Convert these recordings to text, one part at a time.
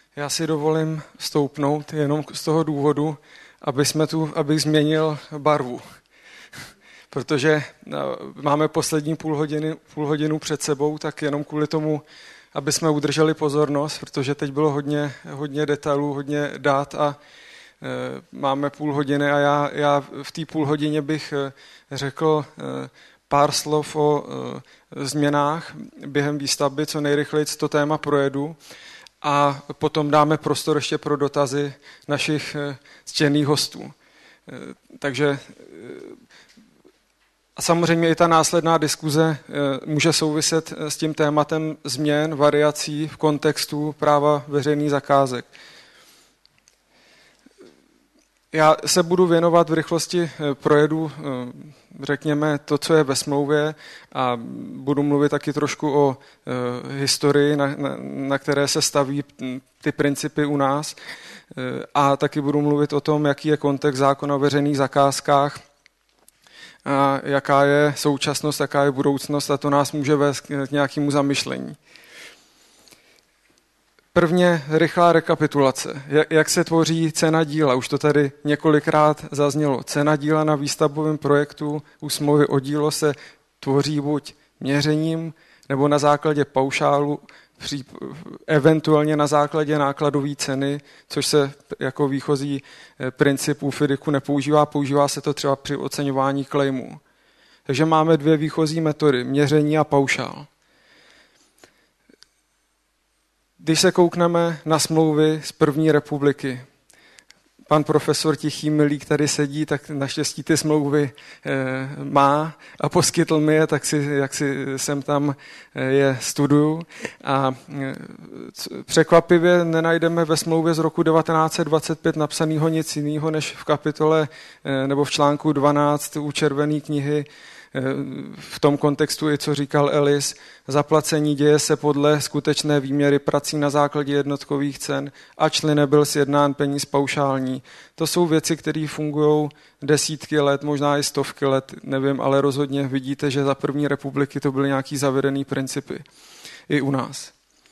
Já si dovolím stoupnout jenom z toho důvodu, abych změnil barvu. Protože máme poslední půl hodinu před sebou, tak jenom kvůli tomu, aby jsme udrželi pozornost, protože teď bylo hodně detailů, hodně dat a máme půl hodiny a já v té půl hodině bych řekl pár slov o změnách během výstavby, co nejrychleji to téma projedu a potom dáme prostor ještě pro dotazy našich ctěných hostů. Takže a samozřejmě i ta následná diskuze může souviset s tím tématem změn, variací v kontextu práva veřejných zakázek. Já se budu věnovat v rychlosti projedu, řekněme, to, co je ve smlouvě a budu mluvit taky trošku o historii, na které se staví ty principy u nás a taky budu mluvit o tom, jaký je kontext zákona o veřejných zakázkách, a jaká je současnost, jaká je budoucnost a to nás může vést k nějakému zamyšlení. Prvně rychlá rekapitulace. Jak se tvoří cena díla? Už to tady několikrát zaznělo. Cena díla na výstavbovém projektu u smlouvy o dílo se tvoří buď měřením nebo na základě paušálu, eventuálně na základě nákladové ceny, což se jako výchozí princip u FIDICu nepoužívá, používá se to třeba při oceňování claimů. Takže máme dvě výchozí metody, měření a paušál. Když se koukneme na smlouvy z první republiky, pan profesor Tichý Milík tady sedí, tak naštěstí ty smlouvy má a poskytl mi je, tak jak si sem tam je studuju. A překvapivě nenajdeme ve smlouvě z roku 1925 napsaného nic jiného, než v kapitole nebo v článku 12 u Červené knihy, v tom kontextu i co říkal Ellis, zaplacení děje se podle skutečné výměry prací na základě jednotkových cen, ačli nebyl sjednán peníz paušální. To jsou věci, které fungují desítky let, možná i stovky let, nevím, ale rozhodně vidíte, že za první republiky to byly nějaký zavedený principy i u nás.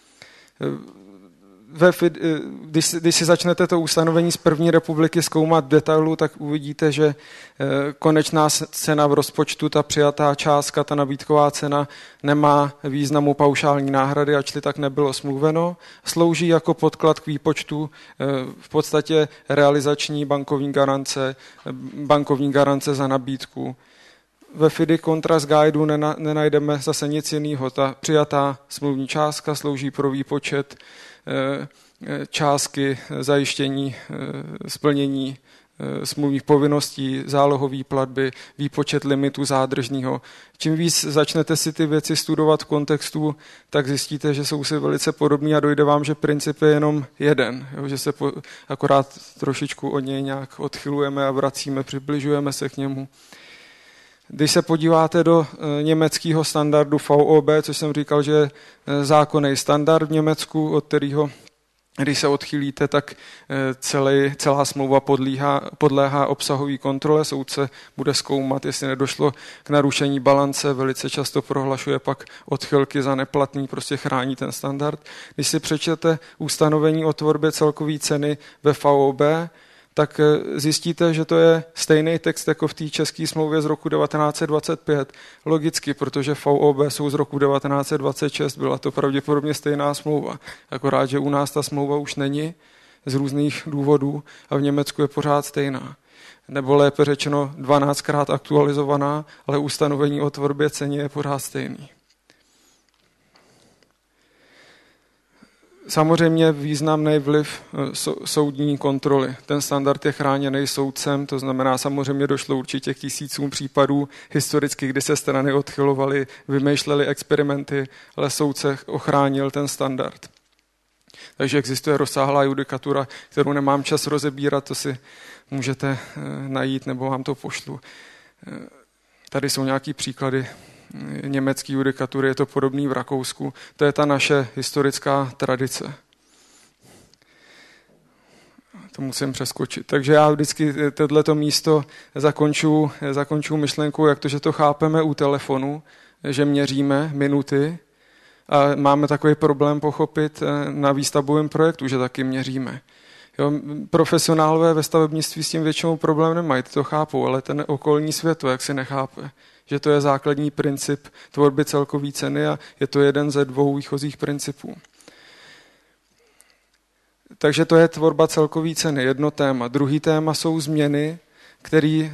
Když si začnete to ustanovení z první republiky zkoumat v detailu, tak uvidíte, že konečná cena v rozpočtu, ta přijatá částka, ta nabídková cena nemá významu paušální náhrady, ačli tak nebylo smluveno. Slouží jako podklad k výpočtu v podstatě realizační bankovní garance za nabídku. Ve FIDIC Contrast Guideu nenajdeme zase nic jiného. Ta přijatá smluvní částka slouží pro výpočet částky zajištění splnění smluvních povinností, zálohové platby, výpočet limitu zádržného. Čím víc začnete si ty věci studovat v kontextu, tak zjistíte, že jsou si velice podobný a dojde vám, že princip je jenom jeden, že se akorát trošičku od něj nějak odchylujeme a vracíme, přibližujeme se k němu. Když se podíváte do německého standardu VOB, což jsem říkal, že je zákonný standard v Německu, od kterého, když se odchylíte, tak celá smlouva podléhá obsahové kontrole. Soudce bude zkoumat, jestli nedošlo k narušení balance, velice často prohlašuje pak odchylky za neplatný, prostě chrání ten standard. Když si přečtete ustanovení o tvorbě celkové ceny ve VOB, tak zjistíte, že to je stejný text jako v té české smlouvě z roku 1925. Logicky, protože VOB jsou z roku 1926, byla to pravděpodobně stejná smlouva. Akorát, že u nás ta smlouva už není z různých důvodů a v Německu je pořád stejná. Nebo lépe řečeno 12krát aktualizovaná, ale ustanovení o tvorbě ceny je pořád stejný. Samozřejmě významný vliv soudní kontroly. Ten standard je chráněný soudcem, to znamená samozřejmě došlo určitě k tisícům případů historicky, kdy se strany odchylovaly, vymýšlely experimenty, ale soudce ochránil ten standard. Takže existuje rozsáhlá judikatura, kterou nemám čas rozebírat, to si můžete najít nebo vám to pošlu. Tady jsou nějaký příklady německé judikatury, je to podobný v Rakousku. To je ta naše historická tradice. To musím přeskočit. Takže já vždycky tohleto místo zakonču myšlenkou, jak to, že to chápeme u telefonu, že měříme minuty, A máme takový problém pochopit na výstavbovém projektu, že taky měříme. Jo, profesionálové ve stavebnictví s tím většinou problém nemají, ty to chápou, ale ten okolní svět to jak si nechápe. Že to je základní princip tvorby celkové ceny a je to jeden ze 2 výchozích principů. Takže to je tvorba celkové ceny, jedno téma. Druhý téma jsou změny, který,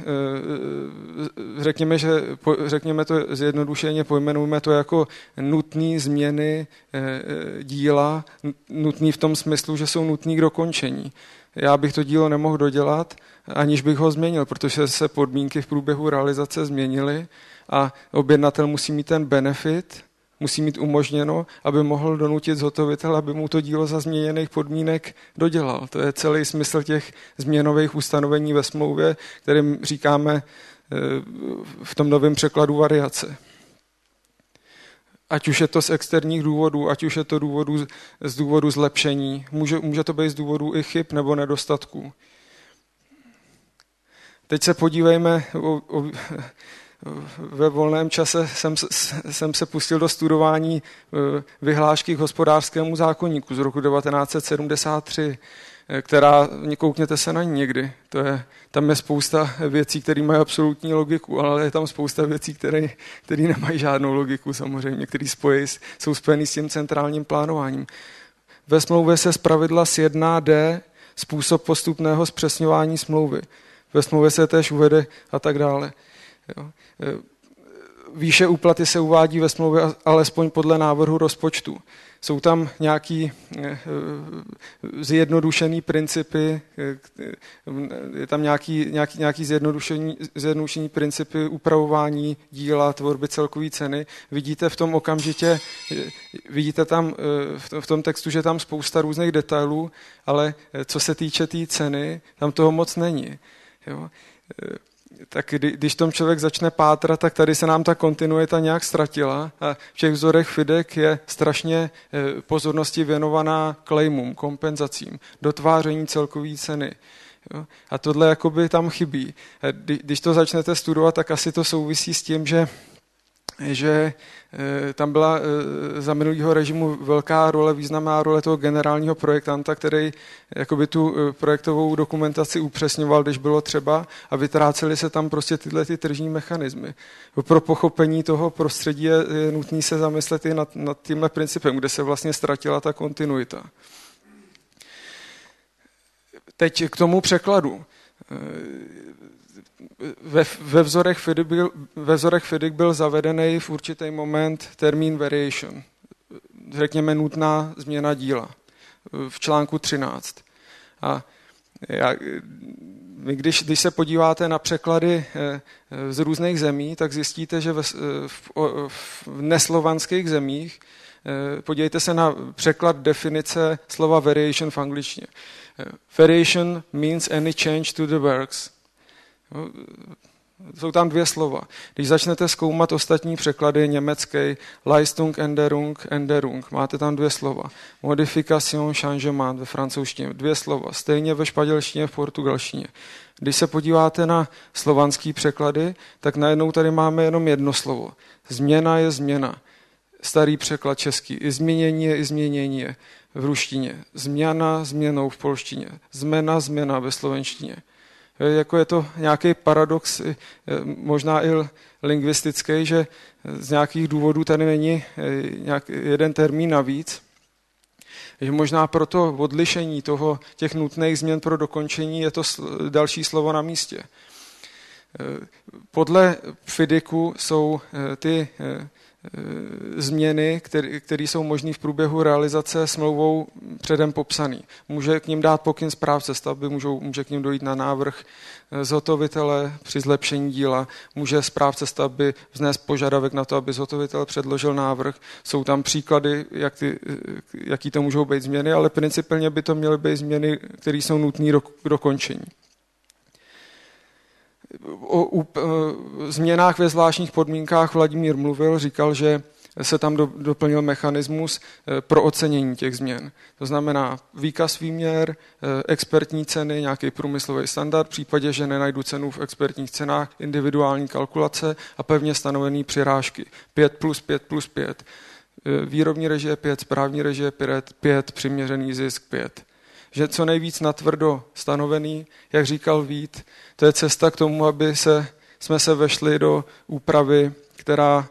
řekněme to zjednodušeně, pojmenujeme to jako nutné změny díla, nutný v tom smyslu, že jsou nutný k dokončení. Já bych to dílo nemohl dodělat, aniž bych ho změnil, protože se podmínky v průběhu realizace změnily a objednatel musí mít ten benefit, musí mít umožněno, aby mohl donutit zhotovitele, aby mu to dílo za změněných podmínek dodělal. To je celý smysl těch změnových ustanovení ve smlouvě, kterým říkáme v tom novém překladu variace. Ať už je to z externích důvodů, ať už je to z důvodu zlepšení, může to být z důvodu i chyb nebo nedostatků. Teď se podívejme, ve volném čase jsem se pustil do studování vyhlášky k hospodářskému zákoníku z roku 1973, která, koukněte se na ní někdy, tam je spousta věcí, které mají absolutní logiku, ale je tam spousta věcí, které nemají žádnou logiku samozřejmě, které jsou spojené s tím centrálním plánováním. Ve smlouvě se zpravidla sjedná způsob postupného zpřesňování smlouvy. Ve smlouvě se též uvede a tak dále. Jo. Výše úplaty se uvádí ve smlouvě alespoň podle návrhu rozpočtu. Jsou tam nějaký zjednodušený principy, je tam nějaký zjednodušený principy upravování díla, tvorby celkové ceny. Vidíte v tom okamžitě, tam v tom textu, že tam spousta různých detailů, ale co se týče té ceny, tam toho moc není. Jo. Tak když tom člověk začne pátrat, tak tady se nám ta kontinuita nějak ztratila a v těch vzorech FIDEC je strašně pozornosti věnovaná claimům, kompenzacím, dotváření celkové ceny. Jo? A tohle jakoby tam chybí. Když to začnete studovat, tak asi to souvisí s tím, že tam byla za minulého režimu velká role, významná role toho generálního projektanta, který jakoby tu projektovou dokumentaci upřesňoval, když bylo třeba, a vytrácely se tam prostě tyhle ty tržní mechanismy. Pro pochopení toho prostředí je nutné se zamyslet i nad tímhle principem, kde se vlastně ztratila ta kontinuita. Teď k tomu překladu. Ve vzorech FIDIC byl zavedený v určitý moment termín variation, řekněme nutná změna díla, v článku 13. A když se podíváte na překlady z různých zemí, tak zjistíte, že v neslovanských zemích, podívejte se na překlad definice slova variation v angličtině. Variation means any change to the works. Jsou tam 2 slova. Když začnete zkoumat ostatní překlady, německý, Leistung, Änderung, máte tam 2 slova. Modification, changement ve francouzštině, 2 slova. Stejně ve španělštině, v portugalštině. Když se podíváte na slovanský překlady, tak najednou tady máme jenom 1 slovo. Změna je změna. Starý překlad český. I změnění je v ruštině. Změna změnou v polštině. Změna ve slovenštině. Jako je to nějaký paradox, možná i lingvistický, že z nějakých důvodů tady není jeden termín navíc. Že možná pro to odlišení těch nutných změn pro dokončení je to další slovo na místě. Podle FIDICu jsou ty změny, které jsou možné v průběhu realizace smlouvou předem popsaný. Může k ním dát pokyn správce stavby, může k ním dojít na návrh zhotovitele při zlepšení díla, může správce stavby vznést požadavek na to, aby zhotovitel předložil návrh. Jsou tam příklady, jaký to můžou být změny, ale principálně by to měly být změny, které jsou nutné k dokončení. O změnách ve zvláštních podmínkách Vladimír mluvil, říkal, že se tam doplnil mechanismus pro ocenění těch změn. To znamená výkaz výměr, expertní ceny, nějaký průmyslový standard, v případě, že nenajdu cenu v expertních cenách, individuální kalkulace a pevně stanovený přirážky. 5 + 5 + 5. výrobní režie 5, správní režie 5, přiměřený zisk 5. Že co nejvíc natvrdo stanovený, jak říkal Vít, to je cesta k tomu, aby jsme se vešli do úpravy, která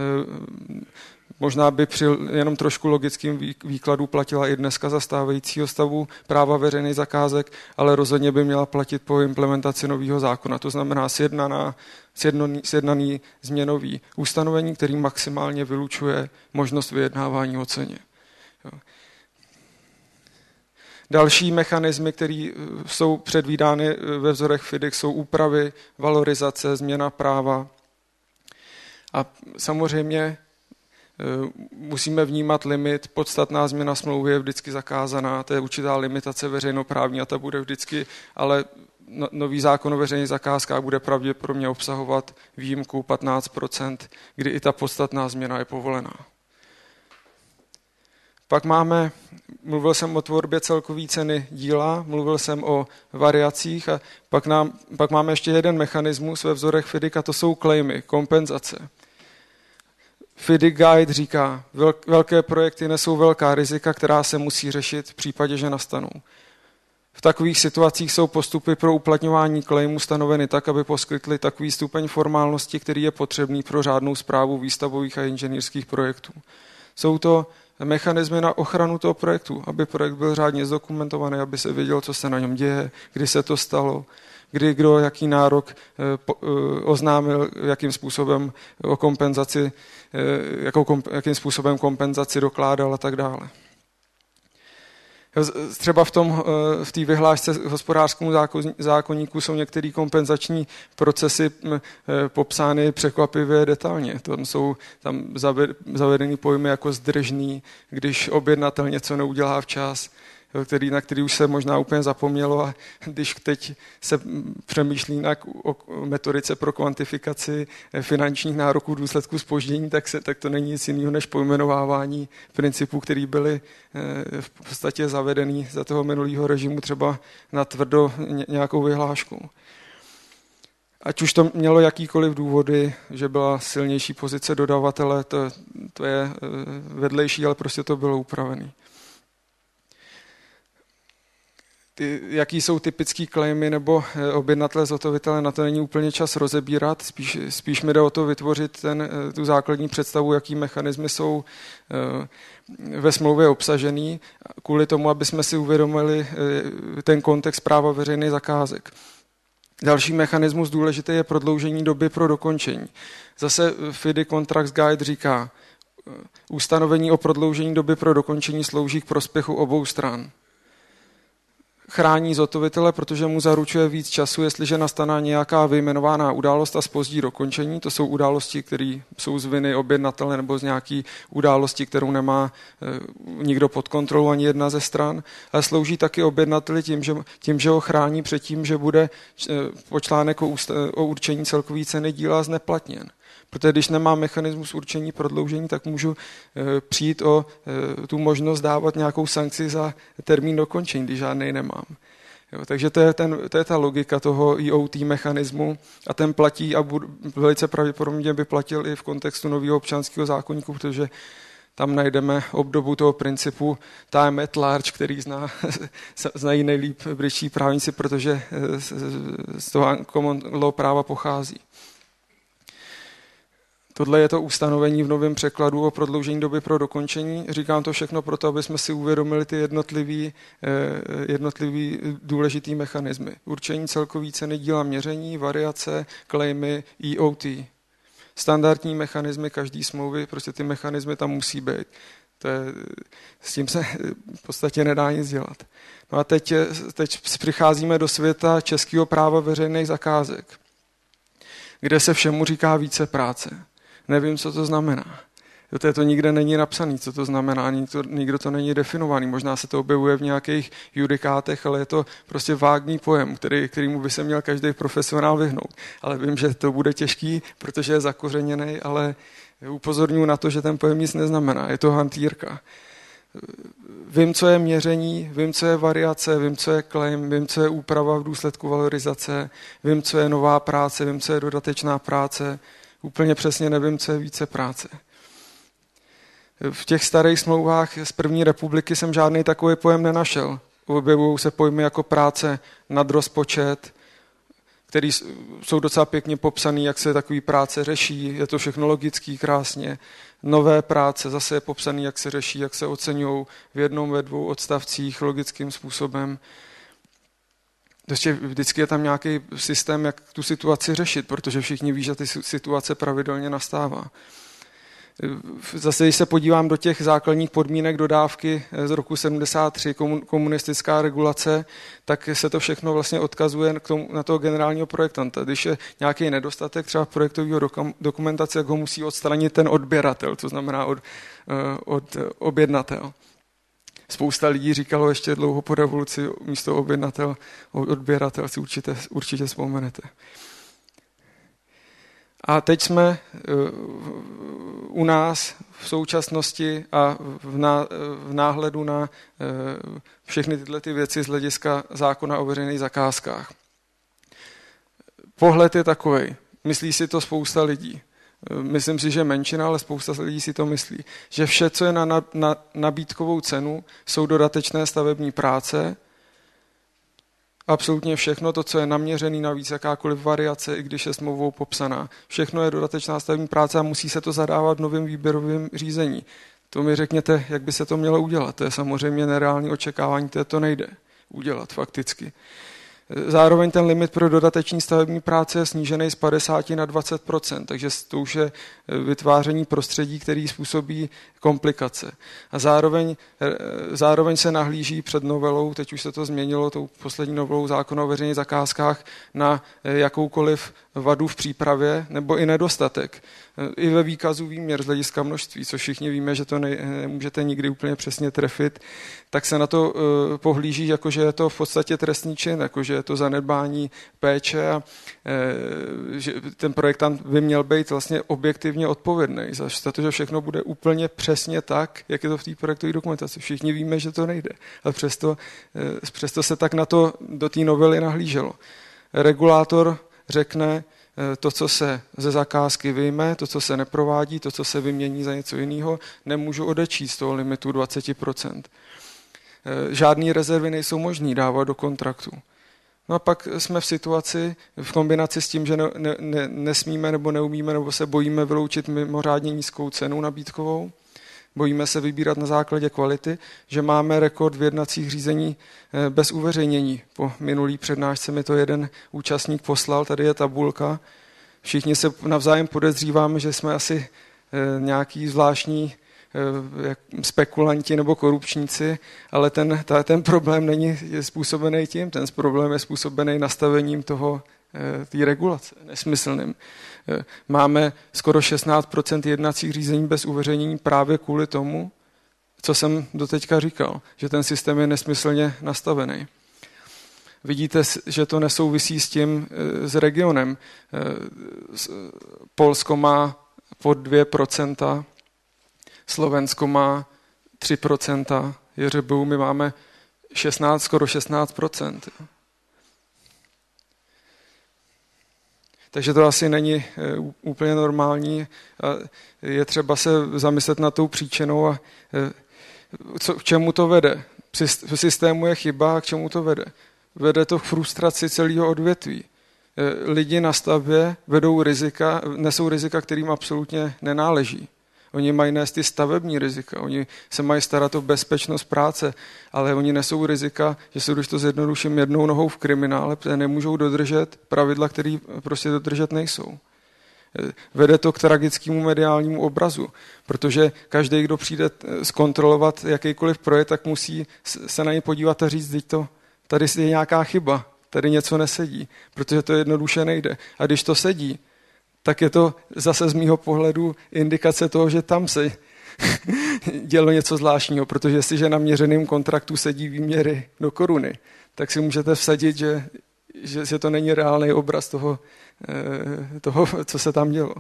možná by při jenom trošku logickým výkladu platila i dneska za stávajícího stavu práva veřejných zakázek, ale rozhodně by měla platit po implementaci nového zákona. To znamená sjednaný změnový ustanovení, který maximálně vylučuje možnost vyjednávání o ceně. Další mechanismy, které jsou předvídány ve vzorech FIDIC, jsou úpravy, valorizace, změna práva. A samozřejmě musíme vnímat limit, podstatná změna smlouvy je vždycky zakázaná, to je určitá limitace veřejnoprávní a ta bude vždycky, ale nový zákon o veřejných zakázkách bude pravděpodobně obsahovat výjimku 15%, kdy i ta podstatná změna je povolená. Pak mluvil jsem o tvorbě celkové ceny díla, mluvil jsem o variacích a pak máme ještě jeden mechanismus ve vzorech FIDIC a to jsou claimy, kompenzace. FIDIC Guide říká, velké projekty nesou velká rizika, která se musí řešit v případě, že nastanou. V takových situacích jsou postupy pro uplatňování claimu stanoveny tak, aby poskytly takový stupeň formálnosti, který je potřebný pro řádnou správu výstavových a inženýrských projektů. Jsou to mechanismy na ochranu toho projektu, aby projekt byl řádně zdokumentovaný, aby se vědělo, co se na něm děje, kdy se to stalo, kdy kdo jaký nárok oznámil, jakým způsobem o kompenzaci, jakým způsobem kompenzaci dokládal a tak dále. Třeba v té vyhlášce hospodářskému zákoníku jsou některé kompenzační procesy popsány překvapivě detailně. Jsou tam zavedeny pojmy jako zdržný, když objednatel něco neudělá včas, na který už se možná úplně zapomnělo a když teď se přemýšlí o metodice pro kvantifikaci finančních nároků v důsledku zpoždění, tak to není nic jiného než pojmenovávání principů, které byly v podstatě zavedený za toho minulého režimu třeba natvrdo nějakou vyhláškou. Ať už to mělo jakýkoliv důvody, že byla silnější pozice dodavatele, to je vedlejší, ale prostě to bylo upravené. Jaký jsou typický claimy nebo objednatele, zhotovitele, na to není úplně čas rozebírat, spíš mi jde o to vytvořit tu základní představu, jaký mechanismy jsou ve smlouvě obsažený, kvůli tomu, aby jsme si uvědomili ten kontext práva veřejných zakázek. Další mechanismus důležitý je prodloužení doby pro dokončení. Zase FIDIC Contracts Guide říká, ustanovení o prodloužení doby pro dokončení slouží k prospěchu obou stran. Chrání zhotovitele, protože mu zaručuje víc času, jestliže nastane nějaká vyjmenovaná událost a zpozdí dokončení. To jsou události, které jsou z viny objednatele nebo z nějaké události, kterou nemá nikdo pod kontrolou ani jedna ze stran. Ale slouží taky objednateli tím, že ho chrání před tím, že bude článek o určení celkové ceny díla zneplatněn. Protože když nemám mechanismus určení prodloužení, tak můžu přijít o tu možnost dávat nějakou sankci za termín dokončení, když žádnej nemám. Jo, takže to je ta logika toho EOT mechanismu a ten platí a velice pravděpodobně by platil i v kontextu nového občanského zákoníku, protože tam najdeme obdobu toho principu time at large, který znají nejlíp britští právníci, protože z toho common law práva pochází. Tohle je to ustanovení v novém překladu o prodloužení doby pro dokončení. Říkám to všechno proto, aby jsme si uvědomili ty jednotlivý důležitý mechanismy. Určení celkové ceny díla, měření, variace, claimy, EOT. Standardní mechanismy každý smlouvy, prostě ty mechanismy tam musí být. S tím se v podstatě nedá nic dělat. No a teď přicházíme do světa českého práva veřejných zakázek, kde se všemu říká více práce. Nevím, co to znamená. To nikde není napsané, co to znamená, nikdo to není definovaný. Možná se to objevuje v nějakých judikátech, ale je to prostě vágní pojem, kterýmu by se měl každý profesionál vyhnout. Ale vím, že to bude těžký, protože je zakořeněný, ale upozorňuji na to, že ten pojem nic neznamená. Je to hantýrka. Vím, co je měření, vím, co je variace, vím, co je claim, vím, co je úprava v důsledku valorizace, vím, co je nová práce, vím, co je dodatečná práce. Úplně přesně nevím, co je více práce. V těch starých smlouvách z první republiky jsem žádný takový pojem nenašel. Objevují se pojmy jako práce nad rozpočet, který jsou docela pěkně popsaný, jak se takový práce řeší, je to všechno logický, krásně. Nové práce zase je popsaný, jak se řeší, jak se oceňují v jednom, ve dvou odstavcích logickým způsobem. Vždycky je tam nějaký systém, jak tu situaci řešit, protože všichni ví, že ty situace pravidelně nastává. Zase, když se podívám do těch základních podmínek dodávky z roku 73, komunistická regulace, tak se to všechno vlastně odkazuje na toho generálního projektanta. Když je nějaký nedostatek třeba projektového dokumentace, jak ho musí odstranit ten odběratel, to znamená od objednatel. Spousta lidí říkalo ještě dlouho po revoluci místo objednatel, odběratel, si určitě vzpomenete. A teď jsme u nás v současnosti a v náhledu na všechny tyhle ty věci z hlediska zákona o veřejných zakázkách. Pohled je takovej. Myslí si to spousta lidí. Myslím si, že menšina, ale spousta lidí si to myslí. Že vše, co je na nabídkovou cenu, jsou dodatečné stavební práce. Absolutně všechno, to, co je naměřený, navíc jakákoliv variace, i když je smlouvou popsaná. Všechno je dodatečná stavební práce a musí se to zadávat v novém výběrovém řízení. To mi řekněte, jak by se to mělo udělat. To je samozřejmě nereální očekávání, to nejde udělat fakticky. Zároveň ten limit pro dodateční stavební práce je snížený z 50 na 20%, takže to už je vytváření prostředí, který způsobí komplikace. A zároveň se nahlíží před novelou, teď už se to změnilo tou poslední novelou zákona o veřejných zakázkách, na jakoukoliv vadu v přípravě nebo i nedostatek. I ve výkazu výměr z hlediska množství, což všichni víme, že to nemůžete nikdy úplně přesně trefit, tak se na to pohlíží, jakože je to v podstatě trestný čin, jakože je to zanedbání péče a že ten projektant by měl být vlastně objektivně odpovědný za to, že všechno bude úplně přesně tak, jak je to v té projektové dokumentaci. Všichni víme, že to nejde, ale přesto se tak na to do té novely nahlíželo. Regulátor řekne, to, co se ze zakázky vyjme, to, co se neprovádí, to, co se vymění za něco jiného, nemůžu odečíst z toho limitu 20%. Žádné rezervy nejsou možné dávat do kontraktu. No a pak jsme v situaci v kombinaci s tím, že nesmíme nebo neumíme nebo se bojíme vyloučit mimořádně nízkou cenu nabídkovou, bojíme se vybírat na základě kvality, že máme rekord v jednacích řízení bez uveřejnění. Po minulý přednášce mi to jeden účastník poslal, tady je tabulka. Všichni se navzájem podezříváme, že jsme asi nějaký zvláštní spekulanti nebo korupčníci, ale ten problém není způsobený tím, ten problém je způsobený nastavením té regulace, nesmyslným. Máme skoro 16% jednacích řízení bez uveřejnění právě kvůli tomu, co jsem doteďka říkal, že ten systém je nesmyslně nastavený. Vidíte, že to nesouvisí s regionem. Polsko má pod 2%, Slovensko má 3%, JŘBU my máme skoro 16%. Takže to asi není úplně normální. Je třeba se zamyslet nad tou příčinou a k čemu to vede. V systému je chyba a k čemu to vede. Vede to k frustraci celého odvětví. Lidi na stavbě nesou rizika, kterým absolutně nenáleží. Oni mají nést ty stavební rizika, oni se mají starat o bezpečnost práce, ale oni nesou rizika, že se, když to zjednoduším, jednou nohou v kriminále, protože nemůžou dodržet pravidla, které prostě dodržet nejsou. Vede to k tragickému mediálnímu obrazu, protože každý, kdo přijde zkontrolovat jakýkoliv projekt, tak musí se na ně podívat a říct, tady je nějaká chyba, tady něco nesedí, protože to jednoduše nejde. A když to sedí, tak je to zase z mýho pohledu indikace toho, že tam se dělo něco zvláštního, protože jestliže na měřeném kontraktu sedí výměry do koruny, tak si můžete vsadit, že to není reálný obraz toho, co se tam dělo.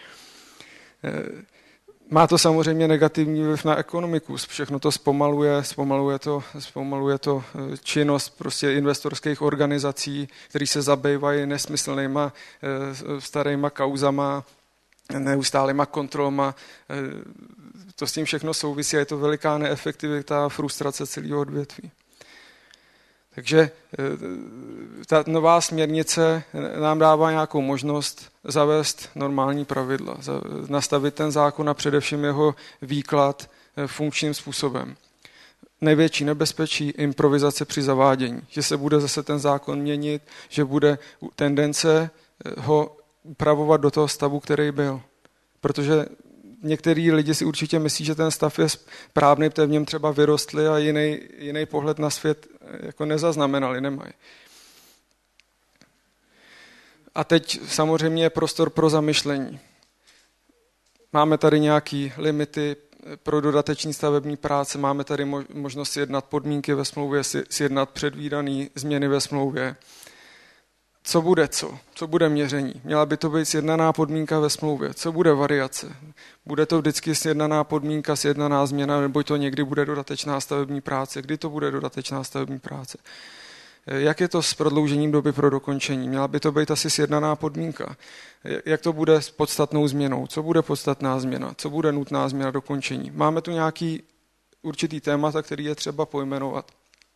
Má to samozřejmě negativní vliv na ekonomiku, všechno to zpomaluje to činnost prostě investorských organizací, které se zabývají nesmyslnýma starýma kauzama, neustálýma kontrolama. To s tím všechno souvisí a je to veliká neefektivita a frustrace celého odvětví. Takže ta nová směrnice nám dává nějakou možnost zavést normální pravidla, nastavit ten zákon a především jeho výklad funkčním způsobem. Největší nebezpečí improvizace při zavádění, že se bude zase ten zákon měnit, že bude tendence ho upravovat do toho stavu, který byl. Protože některý lidi si určitě myslí, že ten stav je správný, protože v něm třeba vyrostli a jiný pohled na svět jako nezaznamenali, nemají. A teď samozřejmě je prostor pro zamyšlení. Máme tady nějaké limity pro dodateční stavební práce, máme tady možnost sjednat podmínky ve smlouvě, sjednat předvídané změny ve smlouvě. Co bude co? Co bude měření? Měla by to být sjednaná podmínka ve smlouvě. Co bude variace? Bude to vždycky sjednaná podmínka, sjednaná změna, nebo to někdy bude dodatečná stavební práce? Kdy to bude dodatečná stavební práce? Jak je to s prodloužením doby pro dokončení? Měla by to být asi sjednaná podmínka. Jak to bude s podstatnou změnou? Co bude podstatná změna? Co bude nutná změna dokončení? Máme tu nějaký určitý témata, který je třeba pojmenovat.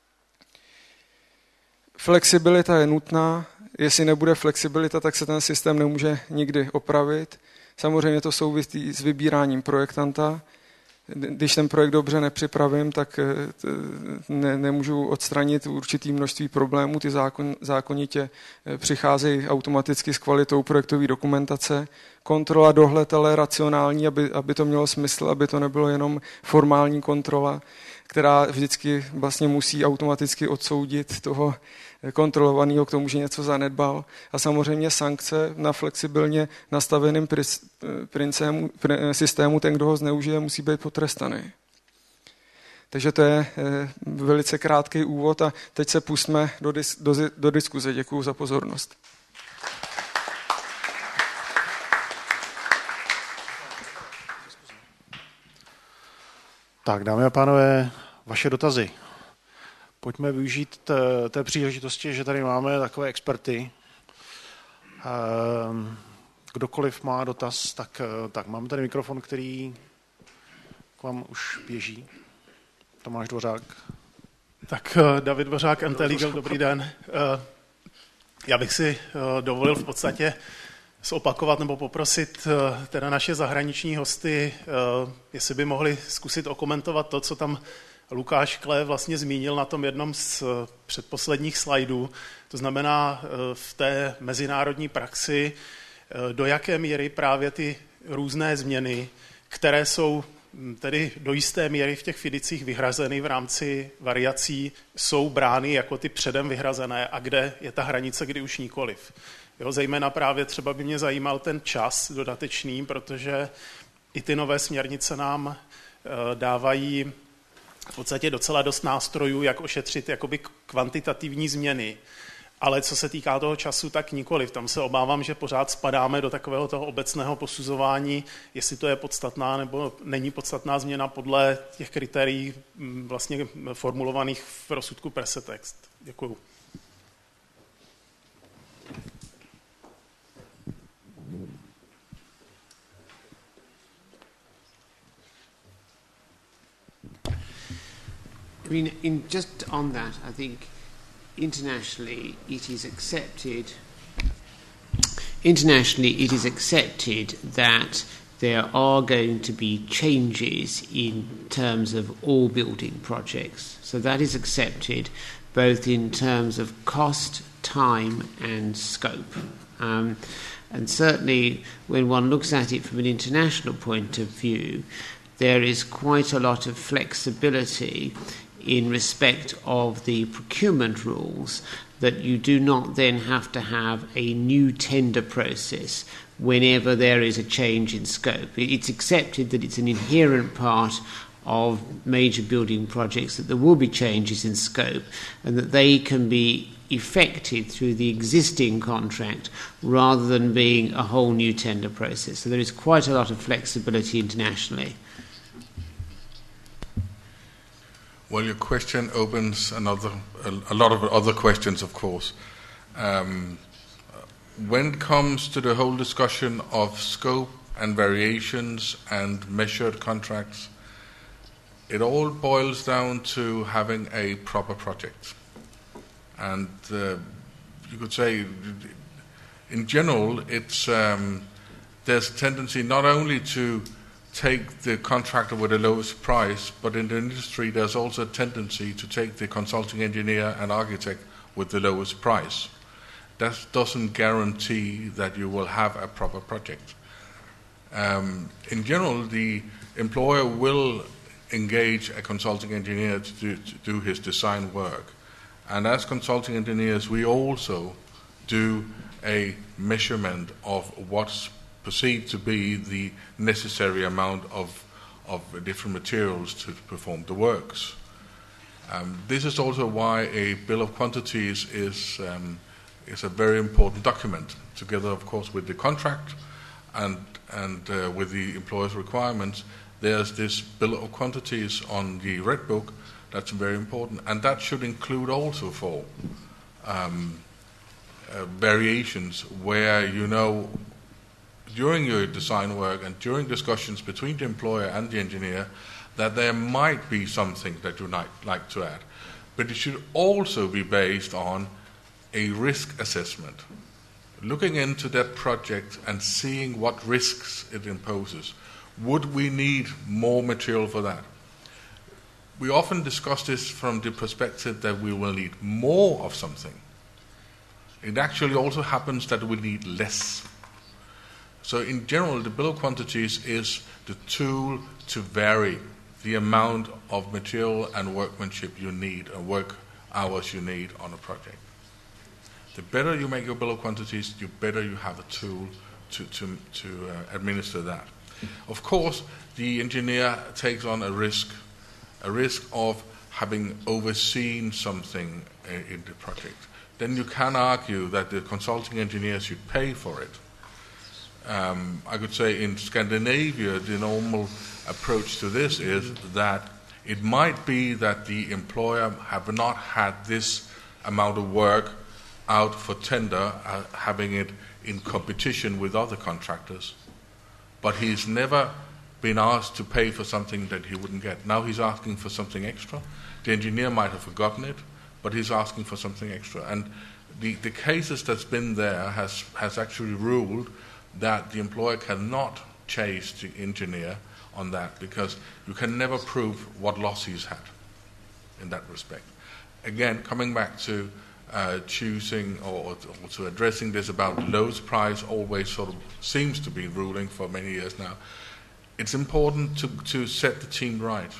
Flexibilita je nutná. Jestli nebude flexibilita, tak se ten systém nemůže nikdy opravit. Samozřejmě to souvisí s vybíráním projektanta. Když ten projekt dobře nepřipravím, tak nemůžu odstranit určitý množství problémů. Ty zákonitě přicházejí automaticky s kvalitou projektové dokumentace. Kontrola, dohled, ale racionální, aby to mělo smysl, aby to nebylo jenom formální kontrola, která vždycky vlastně musí automaticky odsoudit toho kontrolovaného k tomu, že něco zanedbal. A samozřejmě sankce na flexibilně nastaveném systému, ten, kdo ho zneužije, musí být potrestaný. Takže to je velice krátký úvod a teď se pustíme do diskuze. Děkuju za pozornost. Tak, dámy a pánové, vaše dotazy. Pojďme využít té příležitosti, že tady máme takové experty. Kdokoliv má dotaz, tak máme tady mikrofon, který k vám už běží. Tomáš Dvořák. Tak David Dvořák, MT Legal, dobrý den. Já bych si dovolil v podstatě zopakovat nebo poprosit teda naše zahraniční hosty, jestli by mohli zkusit okomentovat to, co tam Lukáš Kle vlastně zmínil na tom jednom z předposledních slajdů. To znamená v té mezinárodní praxi, do jaké míry právě ty různé změny, které jsou tedy do jisté míry v těch fidicích vyhrazeny v rámci variací, jsou brány jako ty předem vyhrazené a kde je ta hranice, kdy už nikoliv. Jo, zejména právě třeba by mě zajímal ten čas dodatečný, protože i ty nové směrnice nám dávají v podstatě docela dost nástrojů, jak ošetřit jakoby kvantitativní změny. Ale co se týká toho času, tak nikoliv. Tam se obávám, že pořád spadáme do takového toho obecného posuzování, jestli to je podstatná nebo není podstatná změna podle těch kritérií vlastně formulovaných v rozsudku Persetext. Děkuju. I mean, just on that, I think internationally it is accepted that there are going to be changes in terms of all building projects. So that is accepted both in terms of cost, time and scope. And certainly when one looks at it from an international point of view, there is quite a lot of flexibility in respect of the procurement rules, that you do not then have to have a new tender process whenever there is a change in scope. It's accepted that it's an inherent part of major building projects that there will be changes in scope and that they can be effected through the existing contract rather than being a whole new tender process. So there is quite a lot of flexibility internationally. Well, your question opens a lot of other questions, of course. When it comes to the whole discussion of scope and variations and measured contracts, it all boils down to having a proper project. And you could say, in general, it's there's a tendency not only to take the contractor with the lowest price, but in the industry there's also a tendency to take the consulting engineer and architect with the lowest price. That doesn't guarantee that you will have a proper project. In general, the employer will engage a consulting engineer to do his design work. And as consulting engineers, we also do a measurement of what's perceived to be the necessary amount of different materials to perform the works. This is also why a bill of quantities is a very important document, together, of course, with the contract and with the employer's requirements. There's this bill of quantities on the Red Book that's very important, and that should include also for variations where you know during your design work and during discussions between the employer and the engineer that there might be something that you might like to add. But it should also be based on a risk assessment, looking into that project and seeing what risks it imposes. Would we need more material for that? We often discuss this from the perspective that we will need more of something. It actually also happens that we need less. So in general, the bill of quantities is the tool to vary the amount of material and workmanship you need, or work hours you need on a project. The better you make your bill of quantities, the better you have a tool to administer that. Of course, the engineer takes on a risk of having overseen something in the project. Then you can argue that the consulting engineer should pay for it. I could say in Scandinavia, the normal approach to this is that it might be that the employer have not had this amount of work out for tender, having it in competition with other contractors, but he's never been asked to pay for something that he wouldn't get. Now he's asking for something extra. The engineer might have forgotten it, but he's asking for something extra. And the cases that's been there has actually ruled that the employer cannot chase the engineer on that, because you can never prove what loss he's had in that respect. Again, coming back to choosing or to addressing this about lowest price, always sort of seems to be ruling for many years now. It's important to set the team right.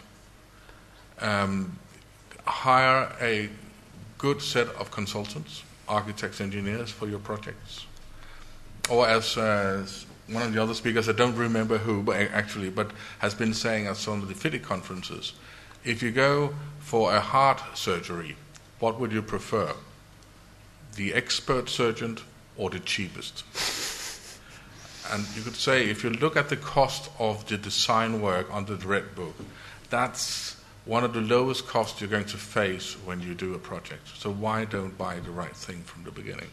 Hire a good set of consultants, architects, engineers for your projects. Or as one of the other speakers, I don't remember who, but has been saying at some of the FIDIC conferences, if you go for a heart surgery, what would you prefer? The expert surgeon or the cheapest? And you could say, if you look at the cost of the design work under the Red Book, that's one of the lowest costs you're going to face when you do a project. So why don't buy the right thing from the beginning?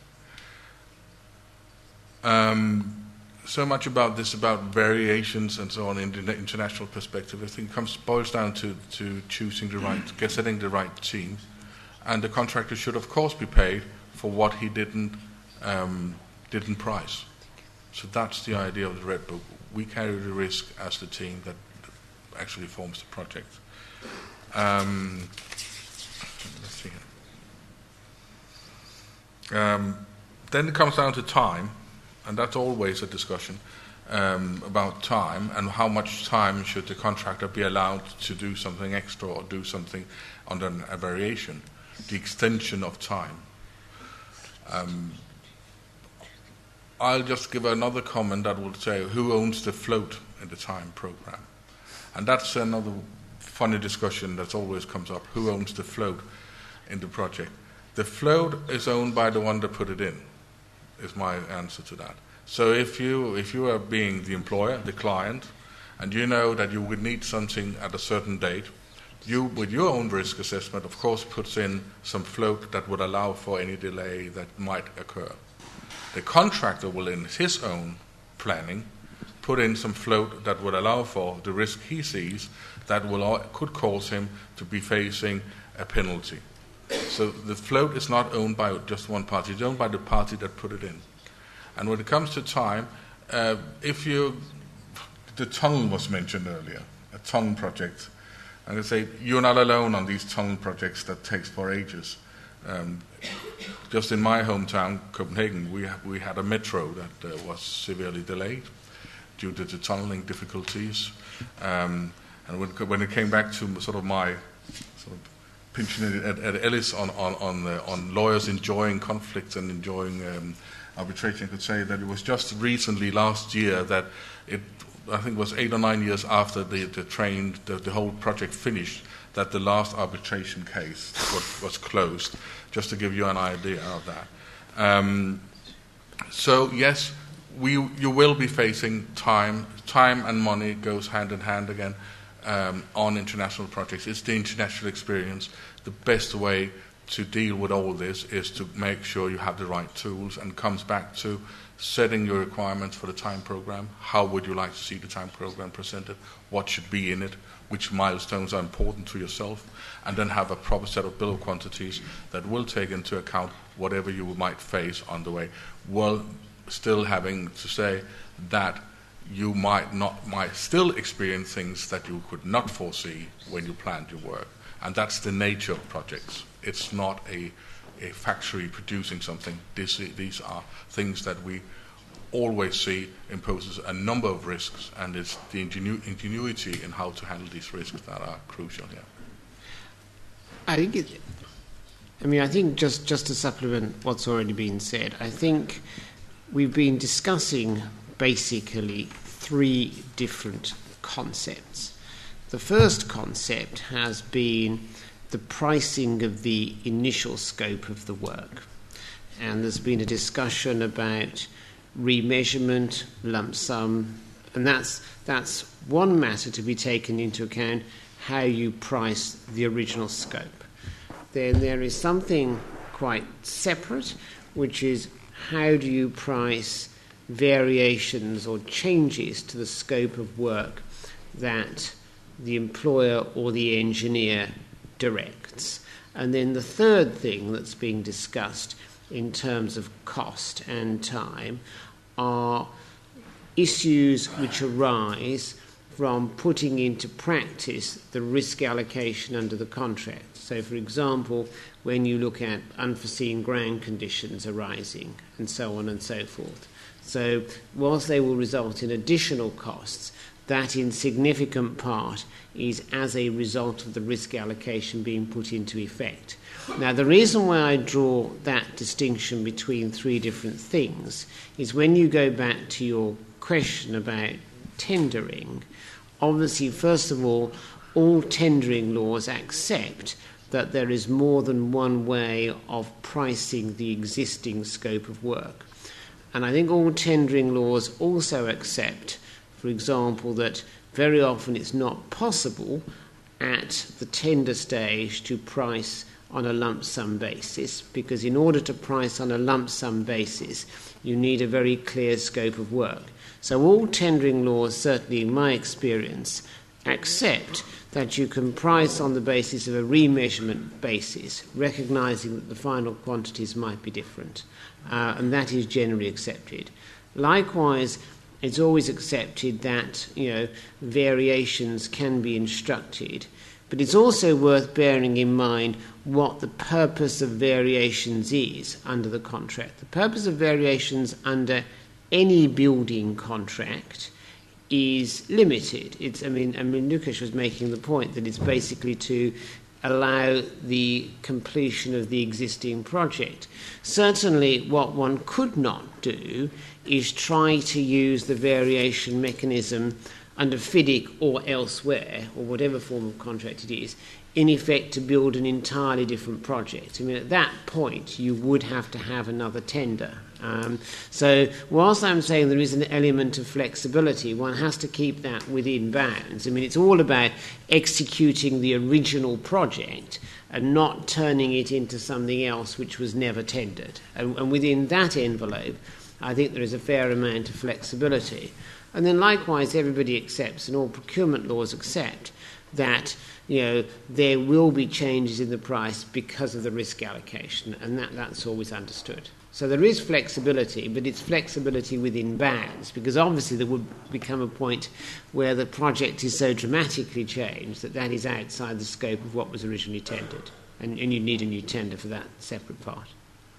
So much about this, about variations and so on in the international perspective. I think it boils down to choosing the right, setting the right team. And the contractor should, of course, be paid for what he didn't price. So that's the idea of the Red Book. We carry the risk as the team that actually forms the project. Let's see here. Then it comes down to time, and that's always a discussion about time and how much time should the contractor be allowed to do something extra or do something under a variation, the extension of time. I'll just give another comment that will say who owns the float in the time program. And that's another funny discussion that always comes up. Who owns the float in the project? The float is owned by the one that put it in, is my answer to that. So if you are being the employer, the client, and you know that you would need something at a certain date, you, with your own risk assessment, of course, puts in some float that would allow for any delay that might occur. The contractor will, in his own planning, put in some float that would allow for the risk he sees that could cause him to be facing a penalty. So the float is not owned by just one party, it's owned by the party that put it in. And when it comes to time, the tunnel was mentioned earlier, a tunnel project. I'm going to say, you're not alone on these tunnel projects that takes for ages. Just in my hometown, Copenhagen, we had a metro that was severely delayed due to the tunneling difficulties. And when it came back to sort of my sort of pinching at Ellis on lawyers enjoying conflicts and enjoying arbitration, I could say that it was just recently last year that I think it was 8 or 9 years after the whole project finished, that the last arbitration case was closed, just to give you an idea of that. So yes, you will be facing time. Time and money goes hand in hand again on international projects. It's the international experience. The best way to deal with all this is to make sure you have the right tools, and comes back to setting your requirements for the time program. How would you like to see the time program presented? What should be in it? Which milestones are important to yourself? And then have a proper set of bill of quantities that will take into account whatever you might face on the way, while still having to say that you might still experience things that you could not foresee when you planned your work. And that's the nature of projects. It's not a factory producing something. These are things that we always see imposes a number of risks, and it's the ingenuity in how to handle these risks that are crucial here. I think just to supplement what's already been said, I think we've been discussing basically 3 different concepts. The first concept has been the pricing of the initial scope of the work. And there's been a discussion about remeasurement, lump sum, and that's one matter to be taken into account, how you price the original scope. Then there is something quite separate, which is how do you price variations or changes to the scope of work that the employer or the engineer directs. And then the third thing that's being discussed in terms of cost and time are issues which arise from putting into practice the risk allocation under the contract. So, for example, when you look at unforeseen ground conditions arising and so on and so forth. So, whilst they will result in additional costs, that in significant part is as a result of the risk allocation being put into effect. Now, the reason why I draw that distinction between 3 different things is when you go back to your question about tendering, obviously, first of all tendering laws accept that there is more than one way of pricing the existing scope of work. And I think all tendering laws also accept, for example, that very often it's not possible at the tender stage to price on a lump sum basis, because in order to price on a lump sum basis, you need a very clear scope of work. So all tendering laws, certainly in my experience, accept that you can price on the basis of a remeasurement basis, recognising that the final quantities might be different, and that is generally accepted. Likewise, it's always accepted that variations can be instructed, but it's also worth bearing in mind what the purpose of variations is under the contract. The purpose of variations under any building contract is limited. Lukasz was making the point that it's basically to allow the completion of the existing project. Certainly what one could not do is try to use the variation mechanism under FIDIC or elsewhere, or whatever form of contract it is, in effect to build an entirely different project. At that point you would have to have another tender. So whilst I'm saying there is an element of flexibility, one has to keep that within bounds. It's all about executing the original project and not turning it into something else which was never tendered. And within that envelope, I think there is a fair amount of flexibility. And then likewise, everybody accepts, and all procurement laws accept, that there will be changes in the price because of the risk allocation, and that's always understood. So there is flexibility, but it's flexibility within bounds, because obviously there would become a point where the project is so dramatically changed that is outside the scope of what was originally tendered, and you need a new tender for that separate part.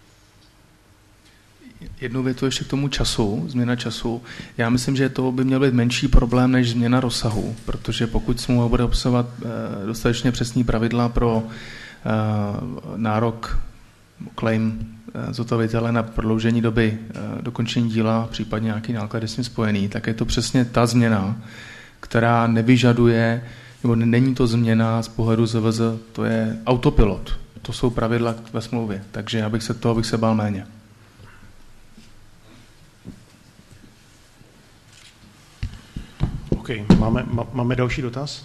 Jednou větou ještě k tomu času, změna času. Já myslím, že to by měl být menší problém než změna rozsahu, protože pokud smlouva bude obsahovat dostatečně přesný pravidla pro nárok, claim zhotovitele na prodloužení doby dokončení díla, případně nějaký náklady s tím spojený, tak je to přesně ta změna, která nevyžaduje, nebo není to změna z pohledu ZVZ, to je autopilot. To jsou pravidla ve smlouvě, takže já bych se bál méně. OK, máme další dotaz?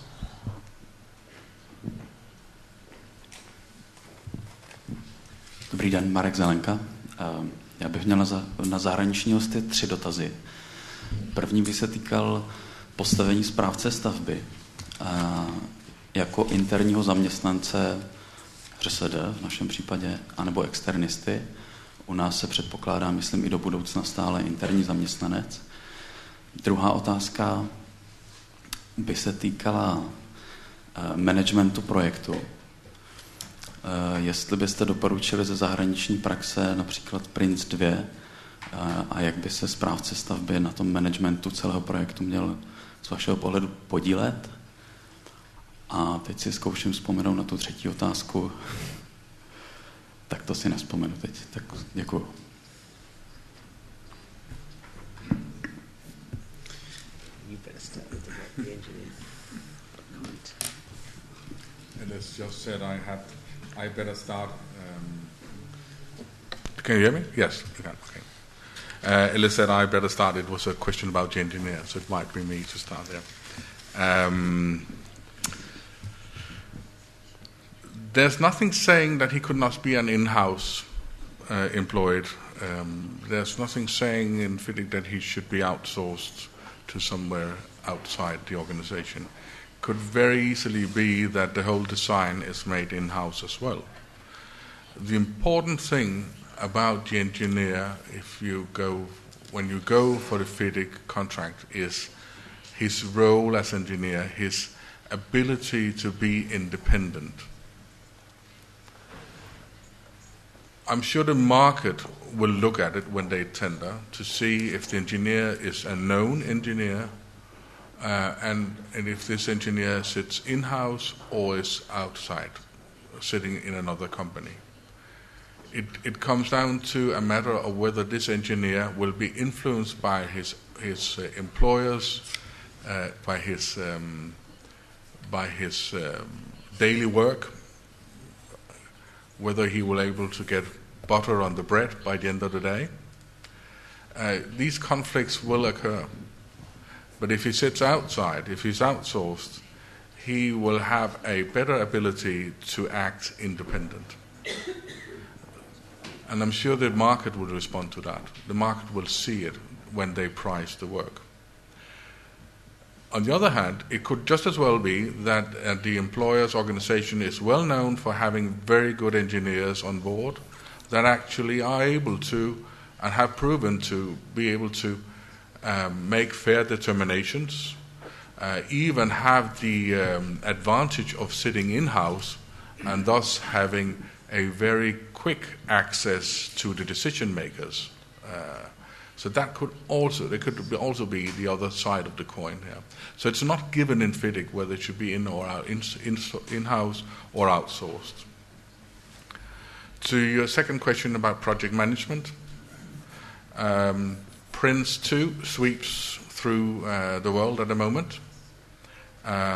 Dobrý den, Marek Zelenka. Já bych měl na zahraniční hosty 3 dotazy. První by se týkal postavení správce stavby. Jako interního zaměstnance ŘSD v našem případě, anebo externisty. U nás se předpokládá, myslím, i do budoucna stále interní zaměstnanec. Druhá otázka by se týkala managementu projektu. Jestli byste doporučili ze zahraniční praxe například Prince 2 a jak by se správce stavby na tom managementu celého projektu měl z vašeho pohledu podílet. A teď si zkouším vzpomenout na tu třetí otázku. Tak to si nevzpomenu teď. Tak děkuju. Ellis just said I better start. Can you hear me? Yes, you can. Okay. Ellis said I better start. It was a question about the engineer, so it might be me to start there. There's nothing saying that he could not be an in-house employed. There's nothing saying in FIDIC that he should be outsourced to somewhere outside the organization. Could very easily be that the whole design is made in-house as well. The important thing about the engineer, when you go for the FIDIC contract, is his role as engineer, his ability to be independent. I'm sure the market will look at it when they tender to see if the engineer is a known engineer and if this engineer sits in-house or is outside, sitting in another company. It comes down to a matter of whether this engineer will be influenced by his employers, by his daily work, whether he will be able to get butter on the bread by the end of the day. These conflicts will occur. But if he sits outside, if he's outsourced, he will have a better ability to act independent. And I'm sure the market will respond to that. The market will see it when they price the work. On the other hand, it could just as well be that the employer's organization is well known for having very good engineers on board that actually are able to and have proven to be able to make fair determinations, even have the advantage of sitting in-house and thus having a very quick access to the decision makers. So that could also be the other side of the coin here. So it's not given in FIDIC whether it should be in or out, in-house or outsourced. To your second question about project management, Prince 2 sweeps through the world at the moment. I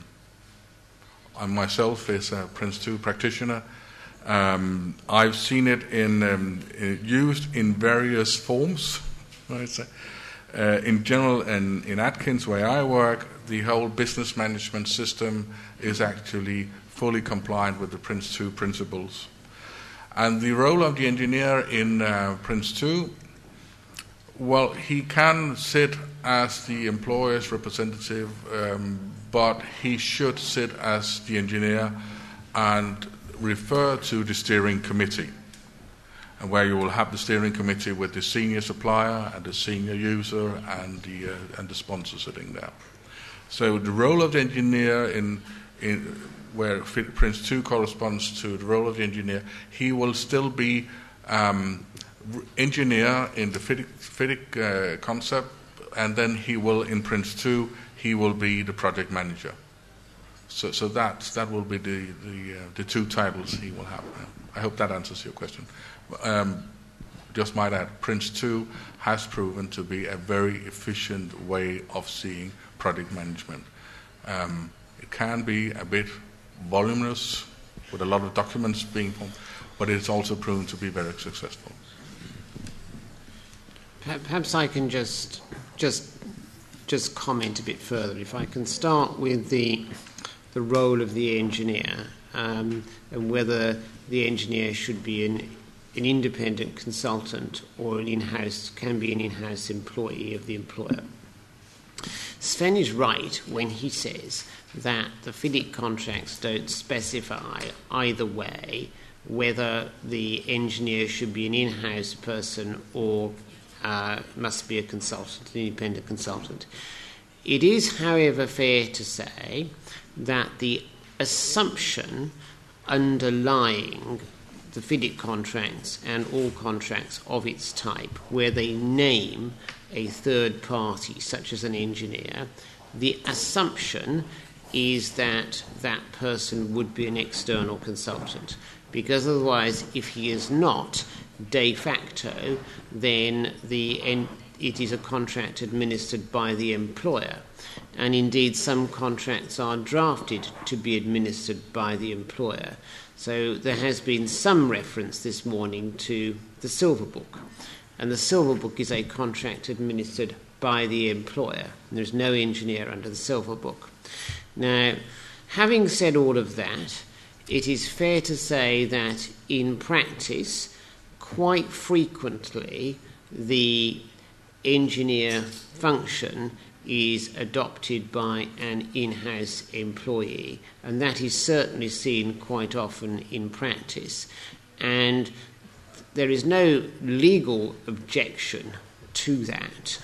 myself is a Prince 2 practitioner. I've seen it used in various forms. In general, in Atkins, where I work, the whole business management system is actually fully compliant with the Prince 2 principles. And the role of the engineer in Prince 2 Well, he can sit as the employer's representative, but he should sit as the engineer and refer to the steering committee, and where you will have the steering committee with the senior supplier and the senior user and the sponsor sitting there. So the role of the engineer in where Prince 2 corresponds to the role of the engineer, he will still be engineer in the FIDIC concept, and then he will, in Prince 2, he will be the project manager. So that will be the two titles he will have. I hope that answers your question. Just might add, Prince 2 has proven to be a very efficient way of seeing project management. It can be a bit voluminous with a lot of documents being formed, but it's also proven to be very successful. Perhaps I can just comment a bit further. If I can start with the role of the engineer and whether the engineer should be an independent consultant or can be an in-house employee of the employer. Sven is right when he says that the FIDIC contracts don't specify either way whether the engineer should be an in-house person or must be a consultant, an independent consultant. It is, however, fair to say that the assumption underlying the FIDIC contracts and all contracts of its type, where they name a third party, such as an engineer, the assumption is that that person would be an external consultant. Because otherwise, if he is not de facto, then it is a contract administered by the employer. And indeed, some contracts are drafted to be administered by the employer. So there has been some reference this morning to the Silver Book. And the Silver Book is a contract administered by the employer. And there's no engineer under the Silver Book. Now, having said all of that, it is fair to say that in practice, quite frequently, the engineer function is adopted by an in-house employee, and that is certainly seen quite often in practice. And there is no legal objection to that.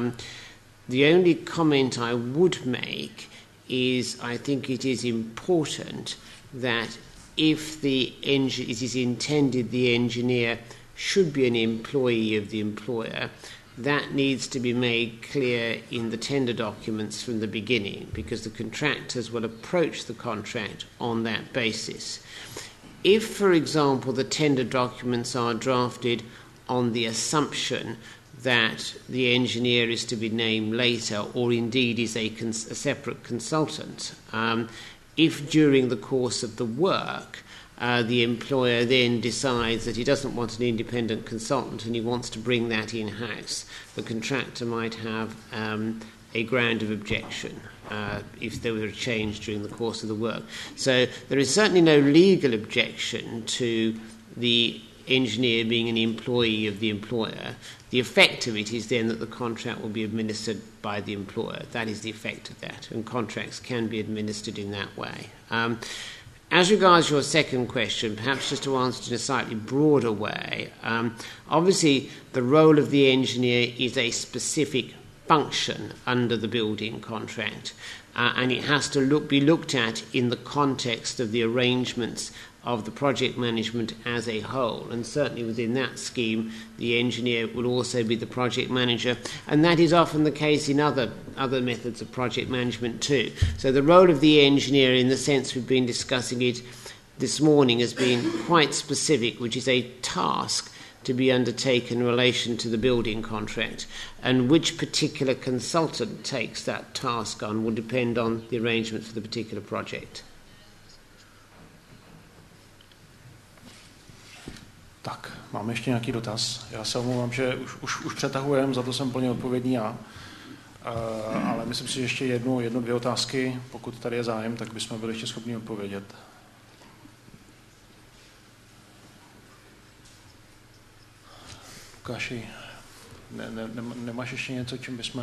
The only comment I would make is I think it is important that if it is intended the engineer should be an employee of the employer, that needs to be made clear in the tender documents from the beginning, because the contractors will approach the contract on that basis. If, for example, the tender documents are drafted on the assumption that the engineer is to be named later, or indeed is a separate consultant, if during the course of the work the employer then decides that he doesn't want an independent consultant and he wants to bring that in-house, the contractor might have a ground of objection if there were a change during the course of the work. So there is certainly no legal objection to the engineer being an employee of the employer. The effect of it is then that the contract will be administered by the employer. That is the effect of that, and contracts can be administered in that way. As regards your second question, perhaps just to answer it in a slightly broader way, obviously the role of the engineer is a specific function under the building contract, and it has to be looked at in the context of the arrangements of the project management as a whole. And certainly within that scheme, the engineer will also be the project manager, and that is often the case in other methods of project management too. So the role of the engineer, in the sense we've been discussing it this morning, has been quite specific, which is a task to be undertaken in relation to the building contract, and which particular consultant takes that task on will depend on the arrangements for the particular project. Tak, máme ještě nějaký dotaz. Já se omlouvám, že už přetahujeme, za to jsem plně odpovědný já. Ale myslím si, že ještě jednu, dvě otázky, pokud tady je zájem, tak bychom byli ještě schopni odpovědět. Lukáši, Nemáš ještě něco, čím bychom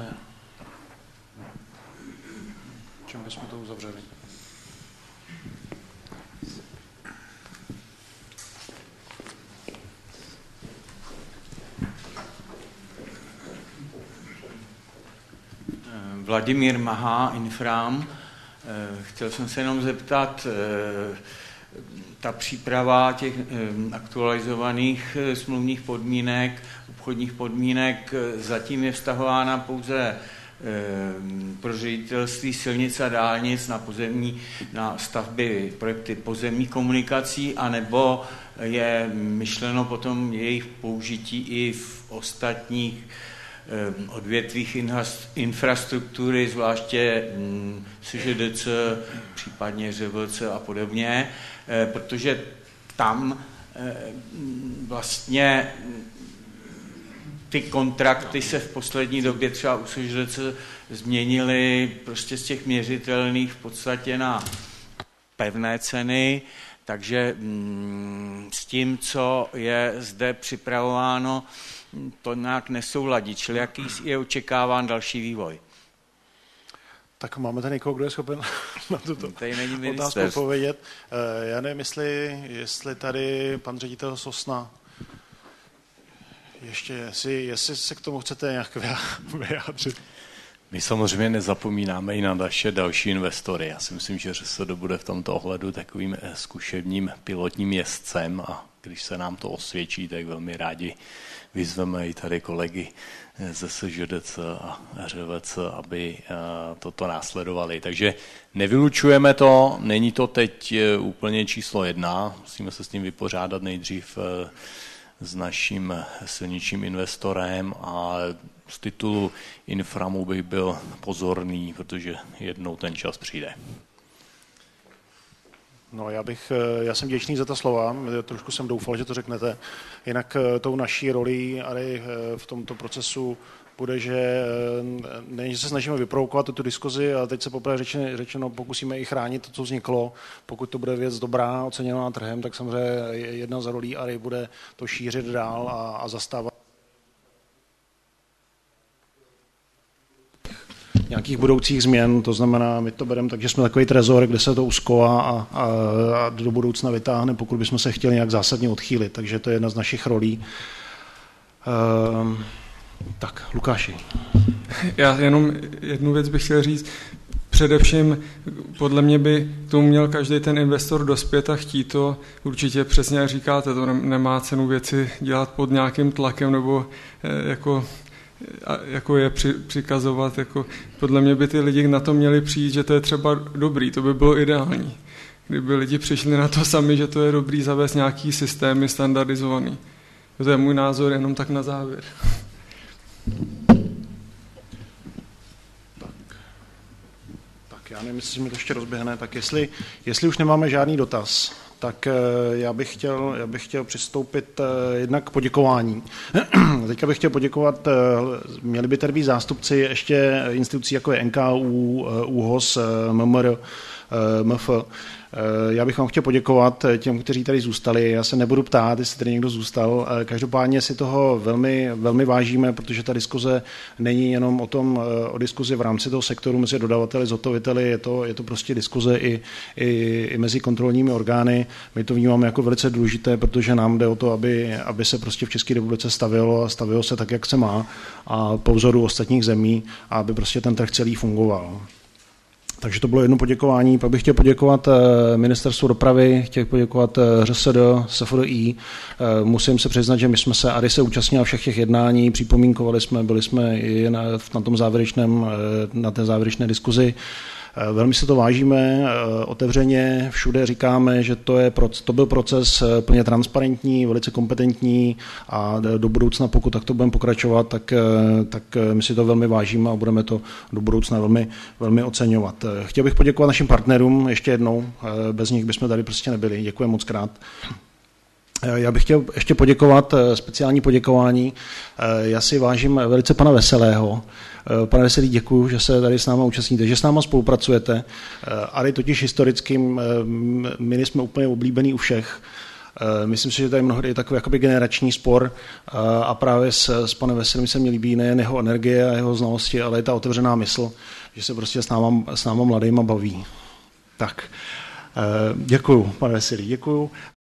to uzavřeli? Vladimír Mahá, Infram. Chtěl jsem se jenom zeptat, ta příprava těch aktualizovaných smluvních podmínek, obchodních podmínek zatím je vztahována pouze pro ředitelství silnic a dálnic na stavby projekty pozemních komunikací, anebo je myšleno potom jejich použití i v ostatních odvětvích infrastruktury, zvláště SŽDC, případně ŘVC a podobně, protože tam vlastně ty kontrakty se v poslední době třeba u SŽDC změnily prostě z těch měřitelných v podstatě na pevné ceny, takže s tím, co je zde připravováno, to nějak nesouladí, čili jaký je očekáván další vývoj? Tak máme tady někoho, kdo je schopen na tuto otázku odpovědět. Já nevím, jestli tady pan ředitel Sosna ještě, jestli se k tomu chcete nějak vyjádřit. My samozřejmě nezapomínáme i na naše další investory. Já si myslím, že ŘSD bude v tomto ohledu takovým zkušebním pilotním jezdcem a když se nám to osvědčí, tak velmi rádi vyzveme i tady kolegy ze SŽDC a ŘVC, aby toto následovali. Takže nevylučujeme to, není to teď úplně číslo 1, musíme se s tím vypořádat nejdřív s naším silničním investorem a z titulu Inframu bych byl pozorný, protože jednou ten čas přijde. No, já jsem vděčný za ta slova, trošku jsem doufal, že to řeknete. Jinak tou naší rolí tady v tomto procesu bude, že se snažíme vyprovokovat tu diskuzi, ale teď se poprvé řečeno pokusíme i chránit to, co vzniklo. Pokud to bude věc dobrá, oceněná trhem, tak samozřejmě jedna z rolí ARI bude to šířit dál a zastávat nějakých budoucích změn, to znamená, my to bereme tak, že jsme takový trezor, kde se to uskova a do budoucna vytáhne, pokud bychom se chtěli nějak zásadně odchýlit, takže to je jedna z našich rolí. Tak, Lukáši. Já jenom jednu věc bych chtěl říct. Především podle mě by tomu měl každý ten investor dospět a chtít to. Určitě přesně jak říkáte, to nemá cenu věci dělat pod nějakým tlakem nebo jako je přikazovat. Jako, podle mě by ty lidi na to měli přijít, že to je třeba dobrý, to by bylo ideální. Kdyby lidi přišli na to sami, že to je dobrý zavést nějaký systémy standardizovaný. To je můj názor, jenom tak na závěr. Tak já nevím, jestli mi to ještě rozběhne, tak jestli už nemáme žádný dotaz, tak já bych chtěl přistoupit jednak k poděkování. Teďka bych chtěl poděkovat, měli by tady být zástupci ještě institucí, jako je NKÚ, ÚHOS, MMR, MF. Já bych vám chtěl poděkovat těm, kteří tady zůstali. Já se nebudu ptát, jestli tady někdo zůstal. Každopádně si toho velmi, velmi vážíme, protože ta diskuze není jenom o diskuzi v rámci toho sektoru mezi dodavateli, zhotoviteli, je to prostě diskuze i mezi kontrolními orgány. My to vnímáme jako velice důležité, protože nám jde o to, aby se prostě v České republice stavělo se tak, jak se má a po vzoru ostatních zemí, a aby prostě ten trh celý fungoval. Takže to bylo jedno poděkování. Pak bych chtěl poděkovat Ministerstvu dopravy, chtěl poděkovat ŘSD, SFDI. Musím se přiznat, že my jsme se ARI se účastnili všech těch jednání, připomínkovali jsme, byli jsme i na té závěrečné diskuzi. Velmi se to vážíme, otevřeně všude říkáme, že to byl proces plně transparentní, velice kompetentní a do budoucna, pokud takto budeme pokračovat, tak my si to velmi vážíme a budeme to do budoucna velmi, velmi oceňovat. Chtěl bych poděkovat našim partnerům ještě jednou, bez nich bychom tady prostě nebyli. Děkuji moc krát. Já bych chtěl ještě poděkovat, speciální poděkování. Já si vážím velice pana Veselého. Pane Veselý, děkuji, že se tady s náma účastníte, že s náma spolupracujete. ARI totiž historicky, my jsme úplně oblíbení u všech. Myslím si, že tady mnohdy je takový jakoby generační spor a právě s panem Veselým se mi líbí nejen jeho energie a jeho znalosti, ale i ta otevřená mysl, že se prostě s náma mladýma baví. Tak, děkuju, pane Veselý, děkuju.